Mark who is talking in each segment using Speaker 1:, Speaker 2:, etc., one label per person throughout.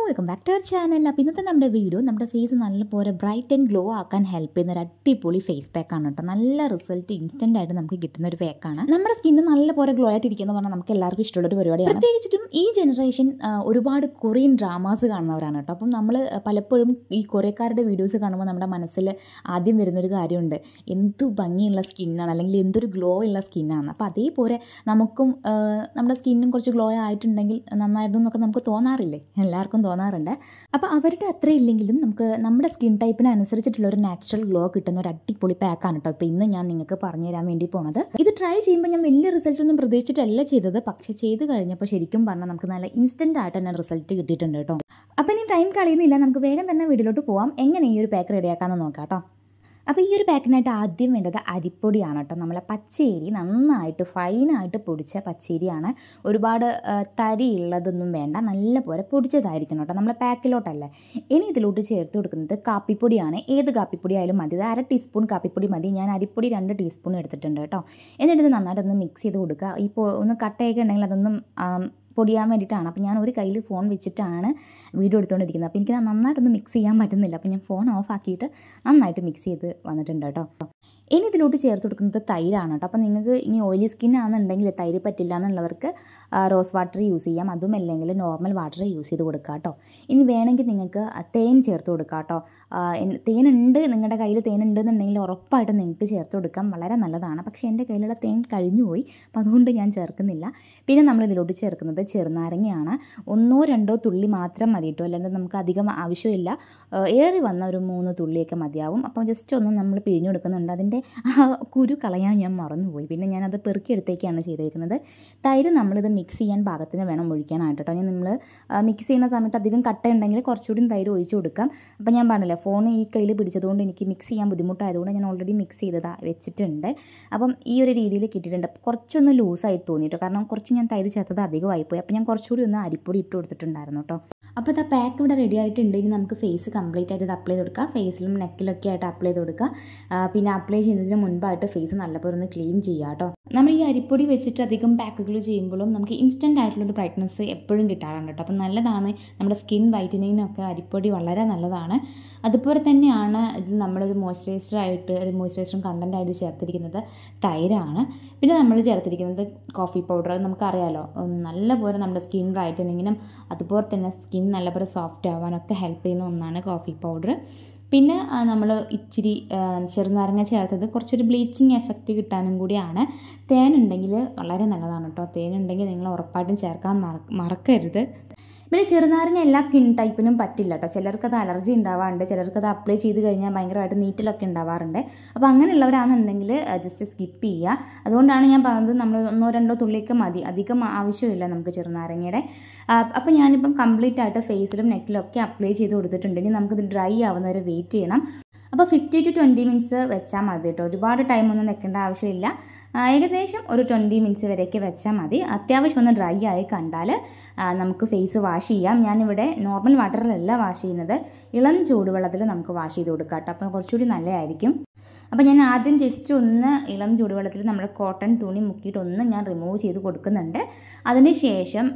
Speaker 1: Welcome back to our channel. അപ്പോൾ ഇന്നത്തെ നമ്മുടെ വീഡിയോ നമ്മുടെ ഫേസ് നല്ലപോലെ ബ്രൈറ്റ് ആൻഡ് ഗ്ലോ ആക്കാൻ ഹെൽപ്പ് ചെയ്യുന്ന ഒരു അടിപൊളി ഫേസ് പാക്കാണ് കേട്ടോ. നല്ല റിസൾട്ട് ഇൻസ്റ്റൻ്റ് ആയിട്ട് നമുക്ക് കിട്ടുന്ന ഒരു പാക്കാണ്. നമ്മുടെ സ്കിന്ന് നല്ലപോലെ ഗ്ലോ ആയിട്ട് ഇരിക്കുന്ന പറഞ്ഞാൽ നമുക്ക് എല്ലാവർക്കും ഇഷ്ടമുള്ള ഒരു പരിപാടിയാണ്. പ്രത്യേകിച്ചിട്ടും ഈ ജനറേഷൻ ഒരുപാട് കൊറിയൻ ഡ്രാമാസ് കാണുന്നവരാണ് കേട്ടോ. അപ്പം നമ്മൾ പലപ്പോഴും ഈ കൊറിയക്കാരുടെ വീഡിയോസ് കാണുമ്പോൾ നമ്മുടെ മനസ്സിൽ ആദ്യം വരുന്നൊരു കാര്യമുണ്ട്, എന്തു ഭംഗിയുള്ള സ്കിന്നാണ് അല്ലെങ്കിൽ എന്തൊരു ഗ്ലോ ഉള്ള സ്കിന്നാണ്. അപ്പോൾ അതേപോലെ നമുക്കും നമ്മുടെ സ്കിന്നും കുറച്ച് ഗ്ലോ ആയിട്ടുണ്ടെങ്കിൽ നന്നായിരുന്നു എന്നൊക്കെ നമുക്ക് തോന്നാറില്ലേ, എല്ലാവർക്കും തോന്നാറുണ്ട്. അപ്പോൾ അവരുടെ അത്ര ഇല്ലെങ്കിലും നമുക്ക് നമ്മുടെ സ്കിൻ ടൈപ്പിന് അനുസരിച്ചിട്ടുള്ള ഒരു നാച്ചുറൽ ഗ്ലോ കിട്ടുന്ന ഒരു അടിപൊളി പാക്കാണ് കേട്ടോ ഇപ്പോൾ ഇന്ന് ഞാൻ നിങ്ങൾക്ക് പറഞ്ഞു തരാൻ വേണ്ടി പോണത്. ഇത് ട്രൈ ചെയ്യുമ്പോൾ ഞാൻ വലിയ റിസൾട്ടൊന്നും പ്രതീക്ഷിച്ചിട്ടല്ല ചെയ്തത്, പക്ഷേ ചെയ്ത് കഴിഞ്ഞപ്പോൾ ശരിക്കും പറഞ്ഞാൽ നമുക്ക് നല്ല ഇൻസ്റ്റൻ്റ് ആയിട്ട് തന്നെ റിസൾട്ട് കിട്ടിയിട്ടുണ്ട് കേട്ടോ. അപ്പോൾ ഇനി ടൈം കളയുന്നില്ല, നമുക്ക് വേഗം തന്നെ വീട്ടിലോട്ട് പോകാം. എങ്ങനെ ഈ ഒരു പാക്ക് റെഡിയാക്കാമെന്ന് നോക്കാം കേട്ടോ. അപ്പോൾ ഈ ഒരു പാക്കിനായിട്ട് ആദ്യം വേണ്ടത് അരിപ്പൊടിയാണ് കേട്ടോ. നമ്മളെ പച്ചരി നന്നായിട്ട് ഫൈനായിട്ട് പൊടിച്ച പച്ചരിയാണ്. ഒരുപാട് തരി ഉള്ളതൊന്നും വേണ്ട, നല്ലപോലെ പൊടിച്ചതായിരിക്കണം കേട്ടോ, നമ്മളെ പാക്കിലോട്ടല്ലേ. ഇനി ഇതിലോട്ട് ചേർത്ത് കൊടുക്കുന്നത് കാപ്പിപ്പൊടിയാണ്. ഏത് കാപ്പിപ്പൊടി ആയാലും മതി, ഇത് 1/2 ടീസ്പൂൺ കാപ്പിപ്പൊടി മതി. ഞാൻ അരിപ്പൊടി 2 ടീസ്പൂൺ എടുത്തിട്ടുണ്ട് കേട്ടോ. എന്നിട്ട് ഇത് നന്നായിട്ടൊന്ന് മിക്സ് ചെയ്ത് കൊടുക്കുക. ഇപ്പോൾ ഒന്ന് കട്ടയൊക്കെ ഉണ്ടെങ്കിൽ അതൊന്നും പൊടിയാൻ വേണ്ടിയിട്ടാണ്. അപ്പോൾ ഞാൻ ഒരു കയ്യിൽ ഫോൺ വെച്ചിട്ടാണ് വീഡിയോ എടുത്തുകൊണ്ടിരിക്കുന്നത്. അപ്പോൾ എനിക്ക് നന്നായിട്ടൊന്ന് മിക്സ് ചെയ്യാൻ പറ്റുന്നില്ല. അപ്പോൾ ഞാൻ ഫോൺ ഓഫ് ആക്കിയിട്ട് നന്നായിട്ട് മിക്സ് ചെയ്ത് വന്നിട്ടുണ്ട് കേട്ടോ. ഇനി ഇതിലോട്ട് ചേർത്ത് കൊടുക്കുന്നത് തൈരാണ് കേട്ടോ. അപ്പോൾ നിങ്ങൾക്ക് ഇനി ഓയിലി സ്കിൻ ആണെന്നുണ്ടെങ്കിൽ തൈര് പറ്റില്ല എന്നുള്ളവർക്ക് റോസ് വാട്ടർ യൂസ് ചെയ്യാം, അതും അല്ലെങ്കിൽ നോർമൽ വാട്ടർ യൂസ് ചെയ്ത് കൊടുക്കുക കേട്ടോ. ഇനി വേണമെങ്കിൽ നിങ്ങൾക്ക് തേൻ ചേർത്ത് കൊടുക്കുക കേട്ടോ. തേനുണ്ട്, നിങ്ങളുടെ കയ്യിൽ തേനുണ്ട് എന്നുണ്ടെങ്കിൽ ഉറപ്പായിട്ടും നിങ്ങൾക്ക് ചേർത്ത് കൊടുക്കാം, വളരെ നല്ലതാണ്. പക്ഷേ എൻ്റെ കയ്യിലുള്ള തേൻ കഴിഞ്ഞു പോയി, അപ്പോൾ അതുകൊണ്ട് ഞാൻ ചേർക്കുന്നില്ല. പിന്നെ നമ്മൾ ഇതിലോട്ട് ചേർക്കുന്നത് ചെറുനാരങ്ങയാണ്. 1-2 തുള്ളി മാത്രം മതി കേട്ടോ, അല്ലെങ്കിൽ നമുക്ക് അധികം ആവശ്യമില്ല. ഏറി വന്ന ഒരു 3 തുള്ളിയൊക്കെ മതിയാവും. അപ്പോൾ ജസ്റ്റ് ഒന്ന് നമ്മൾ പിഴിഞ്ഞു കൊടുക്കുന്നുണ്ട്. അതിൻ്റെ കുരു കളയാൻ ഞാൻ മറന്നുപോയി, പിന്നെ ഞാനത് പെറുക്കിയെടുത്തേക്കാണ് ചെയ്തിരിക്കുന്നത്. തൈര് നമ്മളിത് മിക്സ് ചെയ്യാൻ പാകത്തിന് വേണം ഒഴിക്കാനായിട്ട് കേട്ടോ. ഇനി നമ്മൾ മിക്സ് ചെയ്യുന്ന സമയത്ത് അധികം കട്ട ഉണ്ടെങ്കിൽ കുറച്ചുകൂടി തൈര് ഒഴിച്ച് കൊടുക്കാം. അപ്പോൾ ഞാൻ പറഞ്ഞില്ല, ഫോൺ ഈ കയ്യിൽ പിടിച്ചതുകൊണ്ട് എനിക്ക് മിക്സ് ചെയ്യാൻ ബുദ്ധിമുട്ടായതുകൊണ്ട് ഞാൻ ഓൾറെഡി മിക്സ് ചെയ്തത് വെച്ചിട്ടുണ്ട്. അപ്പം ഈ ഒരു രീതിയിൽ കിട്ടിയിട്ടുണ്ട്. കുറച്ചൊന്ന് ലൂസായി തോന്നിയിട്ട്, കാരണം കുറച്ച് ഞാൻ തൈര് ചേർത്തത് അധികമായിപ്പോയി. അപ്പോൾ ഞാൻ കുറച്ചുകൂടി ഒന്ന് അരിപ്പൊടി ഇട്ട് കൊടുത്തിട്ടുണ്ടായിരുന്നു കേട്ടോ. അപ്പോൾ ഇത് പാക്ക് ഇവിടെ റെഡി ആയിട്ടുണ്ട്. ഇനി നമുക്ക് ഫേസ് കംപ്ലീറ്റ് ആയിട്ട് ഇത് അപ്ലൈ ചെയ്ത് കൊടുക്കുക. ഫേസിലും നെക്കിലൊക്കെ ആയിട്ട് അപ്ലൈ ചെയ്ത് കൊടുക്കുക. പിന്നെ അപ്ലൈ ചെയ്യുന്നതിന് മുൻപായിട്ട് ഫേസ് നല്ലപോലെ ഒന്ന് ക്ലീൻ ചെയ്യുക കേട്ടോ. നമ്മൾ ഈ അരിപ്പൊടി വെച്ചിട്ട് അധികം പാക്കുകൾ ചെയ്യുമ്പോഴും നമുക്ക് ഇൻസ്റ്റൻ്റ് ആയിട്ടുള്ളൊരു ബ്രൈറ്റ്നസ് എപ്പോഴും കിട്ടാറുണ്ട് കേട്ടോ. അപ്പോൾ നല്ലതാണ്, നമ്മുടെ സ്കിൻ വൈറ്റനിങ്ങിനൊക്കെ അരിപ്പൊടി വളരെ നല്ലതാണ്. അതുപോലെ തന്നെയാണ് ഇതിൽ നമ്മളൊരു മോയ്സ്ചറൈസറും കണ്ടൻ്റായിട്ട് ചേർത്തിരിക്കുന്നത് തൈരാണ്. പിന്നെ നമ്മൾ ചേർത്തിരിക്കുന്നത് കോഫി പൗഡർ. നമുക്കറിയാലോ, നല്ലപോലെ നമ്മുടെ സ്കിൻ ബ്രൈറ്റനിങ്ങിനും അതുപോലെ തന്നെ സ്കിൻ നല്ലപോലെ സോഫ്റ്റ് ആവാനൊക്കെ ഹെൽപ്പ് ചെയ്യുന്ന ഒന്നാണ് കോഫി പൗഡർ. പിന്നെ നമ്മൾ ഇച്ചിരി ചെറുനാരങ്ങ ചേർത്തത് കുറച്ചൊരു ബ്ലീച്ചിങ് എഫക്റ്റ് കിട്ടാനും കൂടിയാണ്. തേനുണ്ടെങ്കിൽ വളരെ നല്ലതാണ് കേട്ടോ. തേനുണ്ടെങ്കിൽ നിങ്ങൾ ഉറപ്പായിട്ടും ചേർക്കാൻ മറക്കരുത്. പിന്നെ ചെറുനാരങ്ങ എല്ലാ സ്കിൻ ടൈപ്പിനും പറ്റില്ല കേട്ടോ. ചിലർക്കത് അലർജി ഉണ്ടാവാറുണ്ട്, ചിലർക്കത് അപ്ലൈ ചെയ്ത് കഴിഞ്ഞാൽ ഭയങ്കരമായിട്ട് നീറ്റിലൊക്കെ ഉണ്ടാവാറുണ്ട്. അപ്പോൾ അങ്ങനെയുള്ളവരാണെന്നുണ്ടെങ്കിൽ ജസ്റ്റ് സ്കിപ്പ് ചെയ്യുക. അതുകൊണ്ടാണ് ഞാൻ പറഞ്ഞത്, നമ്മൾ 1-2 തുള്ളിയൊക്കെ മതി, അധികം ആവശ്യമില്ല നമുക്ക് ചെറുനാരങ്ങയുടെ. അപ്പോൾ ഞാനിപ്പം കംപ്ലീറ്റ് ആയിട്ട് ഫേസിലും നെക്കിലൊക്കെ അപ്ലൈ ചെയ്ത് കൊടുത്തിട്ടുണ്ട്. ഇനി നമുക്കിത് ഡ്രൈ ആവുന്നവരെ വെയിറ്റ് ചെയ്യണം. അപ്പോൾ 15 to 20 മിനിറ്റ്സ് വെച്ചാൽ മതി കേട്ടോ. ഒരുപാട് ടൈമൊന്നും വെക്കേണ്ട ആവശ്യമില്ല. ഏകദേശം ഒരു 20 മിനിറ്റ്സ് വരെയൊക്കെ വെച്ചാൽ മതി. അത്യാവശ്യം ഒന്ന് ഡ്രൈ ആയി കണ്ടാൽ നമുക്ക് ഫേസ് വാഷ് ചെയ്യാം. ഞാനിവിടെ നോർമൽ വാട്ടറിലല്ല വാഷ് ചെയ്യുന്നത്, ഇളം ചൂടുവെള്ളത്തിൽ നമുക്ക് വാഷ് ചെയ്ത് കൊടുക്കാം കേട്ടോ. അപ്പോൾ കുറച്ചുകൂടി നല്ലതായിരിക്കും. അപ്പോൾ ഞാൻ ആദ്യം ജസ്റ്റ് ഒന്ന് ഇളം ചൂടുവെള്ളത്തിൽ നമ്മുടെ കോട്ടൺ തുണി മുക്കിയിട്ടൊന്ന് ഞാൻ റിമൂവ് ചെയ്ത് കൊടുക്കുന്നുണ്ട്. അതിന് ശേഷം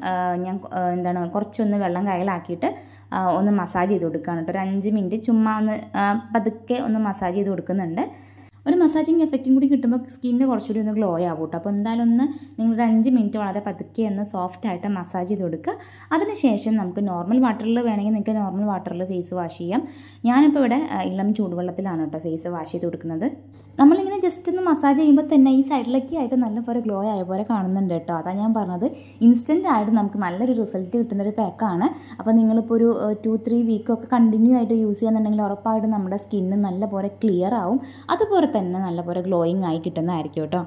Speaker 1: ഞാൻ കുറച്ചൊന്ന് വെള്ളം കയ്യിലാക്കിയിട്ട് ഒന്ന് മസാജ് ചെയ്ത് കൊടുക്കുകയാണ് കേട്ടോ. ഒരു 5 മിനിറ്റ് ചുമ്മാ ഒന്ന് പതുക്കെ ഒന്ന് മസാജ് ചെയ്ത് കൊടുക്കുന്നുണ്ട്. ഒരു മസാജിങ് എഫക്റ്റും കൂടി കിട്ടുമ്പോൾ സ്കിന്ന് കുറച്ചുകൂടി ഒന്ന് ഗ്ലോ ആവും കേട്ടോ. അപ്പോൾ എന്തായാലും ഒന്ന് നിങ്ങളൊരു 5 മിനിറ്റ് വളരെ പതുക്കെ ഒന്ന് സോഫ്റ്റായിട്ട് മസാജ് ചെയ്ത് കൊടുക്കുക. അതിനുശേഷം നമുക്ക് നോർമൽ വാട്ടറിൽ വേണമെങ്കിൽ നിങ്ങൾക്ക് നോർമൽ വാട്ടറിൽ ഫേസ് വാഷ് ചെയ്യാം. ഞാനിപ്പോൾ ഇവിടെ ഇളം ചൂടുവെള്ളത്തിലാണ് കേട്ടോ ഫേസ് വാഷ് ചെയ്ത് കൊടുക്കുന്നത്. നമ്മളിങ്ങനെ ജസ്റ്റ് ഒന്ന് മസാജ് ചെയ്യുമ്പോൾ തന്നെ ഈ സൈഡിലൊക്കെ ആയിട്ട് നല്ലപോലെ ഗ്ലോ ആയ പോലെ കാണുന്നുണ്ട് കേട്ടോ. അതാണ് ഞാൻ പറഞ്ഞത്, ഇൻസ്റ്റൻ്റ് ആയിട്ട് നമുക്ക് നല്ലൊരു റിസൾട്ട് കിട്ടുന്നൊരു പാക്കാണ്. അപ്പോൾ നിങ്ങളിപ്പോൾ ഒരു 2-3 വീക്കൊക്കെ കണ്ടിന്യൂ ആയിട്ട് യൂസ് ചെയ്യുന്നുണ്ടെങ്കിൽ ഉറപ്പായിട്ടും നമ്മുടെ സ്കിന്ന് നല്ലപോലെ ക്ലിയർ ആവും, അതുപോലെ തന്നെ നല്ലപോലെ ഗ്ലോയിങ് ആയി കിട്ടുന്നതായിരിക്കും കേട്ടോ.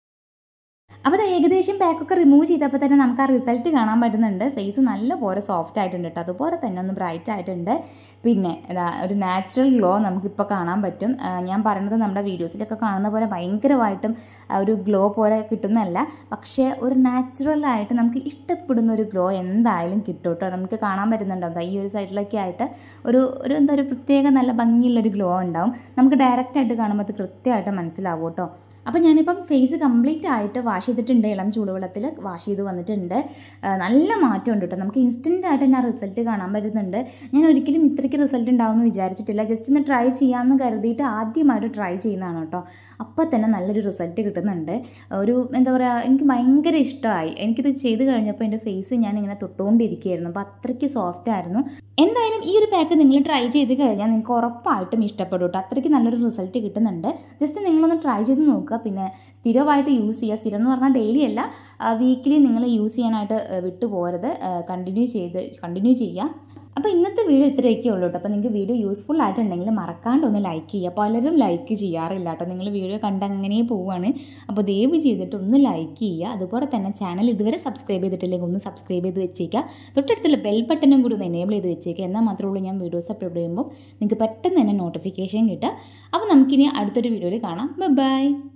Speaker 1: അപ്പോൾ അത് ഏകദേശം പാക്കൊക്കെ റിമൂവ് ചെയ്തപ്പോൾ തന്നെ നമുക്ക് ആ റിസൾട്ട് കാണാൻ പറ്റുന്നുണ്ട്. ഫേസ് നല്ലപോലെ സോഫ്റ്റ് ആയിട്ടുണ്ട് കേട്ടോ, അതുപോലെ തന്നെ ഒന്ന് ബ്രൈറ്റ് ആയിട്ടുണ്ട്. പിന്നെ ഒരു നാച്ചുറൽ ഗ്ലോ നമുക്കിപ്പോൾ കാണാൻ പറ്റും. ഞാൻ പറയുന്നത് നമ്മുടെ വീഡിയോസിലൊക്കെ കാണുന്ന പോലെ ഭയങ്കരമായിട്ടും ഒരു ഗ്ലോ പോലെ കിട്ടുന്നതല്ല, പക്ഷേ ഒരു നാച്ചുറലായിട്ട് നമുക്ക് ഇഷ്ടപ്പെടുന്ന ഒരു ഗ്ലോ എന്തായാലും കിട്ടും കേട്ടോ. നമുക്ക് കാണാൻ പറ്റുന്നുണ്ടാവും, ഈ ഒരു സൈഡിലൊക്കെ ആയിട്ട് ഒരു പ്രത്യേക നല്ല ഭംഗിയുള്ളൊരു ഗ്ലോ ഉണ്ടാവും. നമുക്ക് ഡയറക്റ്റായിട്ട് കാണുമ്പോൾ അത് കൃത്യമായിട്ട് മനസ്സിലാവും കേട്ടോ. അപ്പോൾ ഞാനിപ്പം ഫേസ് കംപ്ലീറ്റ് ആയിട്ട് വാഷ് ചെയ്തിട്ടുണ്ട്, ഇളം ചൂടുവെള്ളത്തിൽ വാഷ് ചെയ്ത് വന്നിട്ടുണ്ട്. നല്ല മാറ്റമുണ്ട് കേട്ടോ, നമുക്ക് ഇൻസ്റ്റൻ്റ് ആയിട്ട് തന്നെ ആ റിസൾട്ട് കാണാൻ പറ്റുന്നുണ്ട്. ഞാൻ ഒരിക്കലും ഇത്രയ്ക്ക് റിസൾട്ട് ഉണ്ടാവുമെന്ന് വിചാരിച്ചിട്ടില്ല. ജസ്റ്റ് ഒന്ന് ട്രൈ ചെയ്യാമെന്ന് കരുതിയിട്ട് ആദ്യമായിട്ട് ട്രൈ ചെയ്യുന്നതാണ് കേട്ടോ. അപ്പോൾ തന്നെ നല്ലൊരു റിസൾട്ട് കിട്ടുന്നുണ്ട്. ഒരു എന്താ പറയുക, എനിക്ക് ഭയങ്കര ഇഷ്ടമായി. എനിക്കിത് ചെയ്ത് കഴിഞ്ഞപ്പോൾ എൻ്റെ ഫേസ് ഞാനിങ്ങനെ തൊട്ടുകൊണ്ടിരിക്കുകയായിരുന്നു. അപ്പോൾ അത്രയ്ക്ക് സോഫ്റ്റ് ആയിരുന്നു. എന്തായാലും ഈ ഒരു പാക്ക് നിങ്ങൾ ട്രൈ ചെയ്ത് കഴിഞ്ഞാൽ നിങ്ങൾക്ക് ഉറപ്പായിട്ടും ഇഷ്ടപ്പെടും കേട്ടോ. അത്രയ്ക്ക് നല്ലൊരു റിസൾട്ട് കിട്ടുന്നുണ്ട്. ജസ്റ്റ് നിങ്ങളൊന്ന് ട്രൈ ചെയ്ത് നോക്കുക. പിന്നെ സ്ഥിരമായിട്ട് യൂസ് ചെയ്യുക. സ്ഥിരം എന്ന് പറഞ്ഞാൽ ഡെയിലി അല്ല, വീക്കിലി നിങ്ങൾ യൂസ് ചെയ്യാനായിട്ട് വിട്ടു പോകരുത്. കണ്ടിന്യൂ ചെയ്യുക. അപ്പോൾ ഇന്നത്തെ വീഡിയോ ഇത്രയൊക്കെ ഉള്ളൂ കേട്ടോ. അപ്പോൾ നിങ്ങൾക്ക് വീഡിയോ യൂസ്ഫുൾ ആയിട്ടുണ്ടെങ്കിൽ മറക്കാണ്ട് ഒന്ന് ലൈക്ക് ചെയ്യുക. പലരും ലൈക്ക് ചെയ്യാറില്ല കേട്ടോ, നിങ്ങൾ വീഡിയോ കണ്ട് അങ്ങനെ പോവുകയാണ്. അപ്പോൾ ദയവ് ചെയ്തിട്ട് ഒന്ന് ലൈക്ക് ചെയ്യുക. അതുപോലെ തന്നെ ചാനൽ ഇതുവരെ സബ്സ്ക്രൈബ് ചെയ്തിട്ടില്ലെങ്കിൽ ഒന്ന് സബ്സ്ക്രൈബ് ചെയ്ത് വെച്ചേക്കുക. തൊട്ടടുത്തുള്ള ബെൽ ബട്ടനും കൂടി ഒന്ന് എനേബിൾ ചെയ്ത് വെച്ചേക്കുക. എന്നാൽ മാത്രമേ ഉള്ളൂ ഞാൻ വീഡിയോസ് അപ്ലോഡ് ചെയ്യുമ്പോൾ നിങ്ങൾക്ക് പെട്ടെന്ന് തന്നെ നോട്ടിഫിക്കേഷൻ കിട്ടുക. അപ്പോൾ നമുക്കിനി അടുത്തൊരു വീഡിയോയിൽ കാണാം. ബൈ.